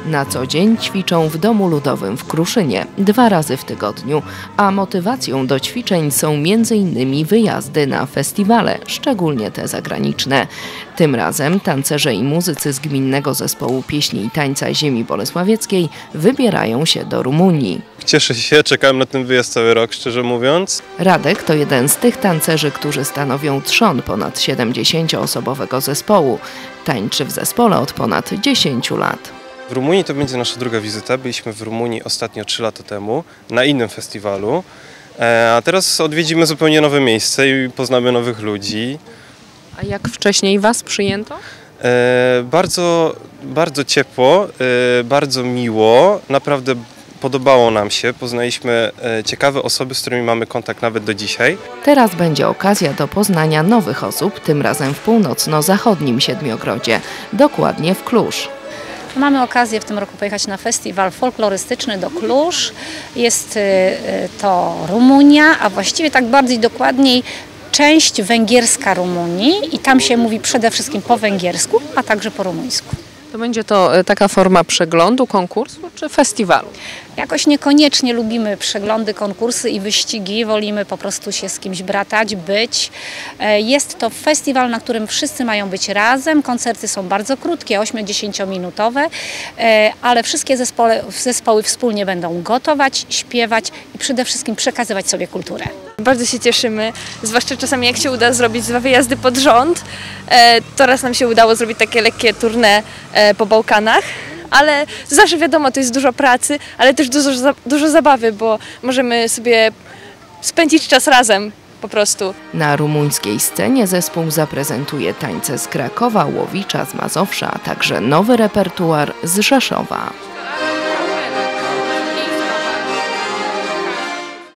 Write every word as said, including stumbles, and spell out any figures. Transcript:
Na co dzień ćwiczą w Domu Ludowym w Kruszynie dwa razy w tygodniu, a motywacją do ćwiczeń są między innymi wyjazdy na festiwale, szczególnie te zagraniczne. Tym razem tancerze i muzycy z Gminnego Zespołu Pieśni i Tańca Ziemi Bolesławieckiej wybierają się do Rumunii. Cieszę się, czekałem na ten wyjazd cały rok, szczerze mówiąc. Radek to jeden z tych tancerzy, którzy stanowią trzon ponad siedemdziesięcioosobowego zespołu. Tańczy w zespole od ponad dziesięciu lat. W Rumunii to będzie nasza druga wizyta. Byliśmy w Rumunii ostatnio trzy lata temu na innym festiwalu, a teraz odwiedzimy zupełnie nowe miejsce i poznamy nowych ludzi. A jak wcześniej Was przyjęto? E, bardzo, bardzo ciepło, e, bardzo miło, naprawdę podobało nam się. Poznaliśmy e, ciekawe osoby, z którymi mamy kontakt nawet do dzisiaj. Teraz będzie okazja do poznania nowych osób, tym razem w północno-zachodnim Siedmiogrodzie, dokładnie w Cluj. Mamy okazję w tym roku pojechać na festiwal folklorystyczny do Cluj. Jest to Rumunia, a właściwie tak bardziej dokładniej część węgierska Rumunii i tam się mówi przede wszystkim po węgiersku, a także po rumuńsku. To będzie to taka forma przeglądu, konkursu czy festiwalu? Jakoś niekoniecznie lubimy przeglądy, konkursy i wyścigi, wolimy po prostu się z kimś bratać, być. Jest to festiwal, na którym wszyscy mają być razem, koncerty są bardzo krótkie, osiem-dziesięciominutowe, ale wszystkie zespoły, zespoły wspólnie będą gotować, śpiewać i przede wszystkim przekazywać sobie kulturę. Bardzo się cieszymy, zwłaszcza czasami jak się uda zrobić dwa wyjazdy pod rząd. To raz nam się udało zrobić takie lekkie tournée po Bałkanach, ale zawsze wiadomo, to jest dużo pracy, ale też dużo, dużo zabawy, bo możemy sobie spędzić czas razem po prostu. Na rumuńskiej scenie zespół zaprezentuje tańce z Krakowa, Łowicza, z Mazowsza, a także nowy repertuar z Rzeszowa.